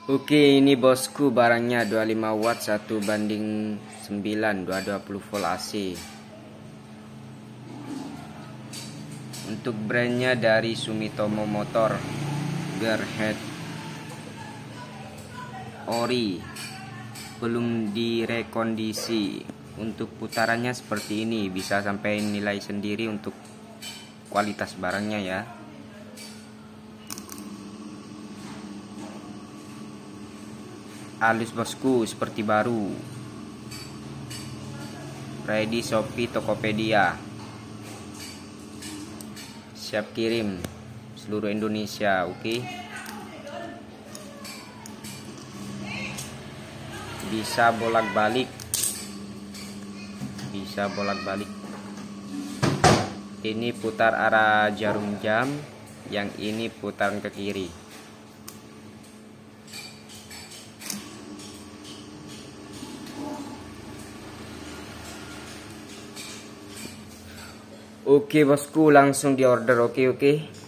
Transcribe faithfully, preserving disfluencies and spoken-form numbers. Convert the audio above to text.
Oke, ini bosku barangnya dua puluh lima watt satu banding sembilan dua ratus dua puluh volt A C. Untuk brandnya dari Sumitomo motor, gearhead ori, belum direkondisi. Untuk putarannya seperti ini, bisa sampai nilai sendiri untuk kualitas barangnya ya. Halus bosku, seperti baru. Ready Shopee, Tokopedia. Siap kirim seluruh Indonesia, oke. Okay? Bisa bolak-balik. Bisa bolak-balik. Ini putar arah jarum jam, yang ini putaran ke kiri. Oke bosku, langsung di order. Oke oke.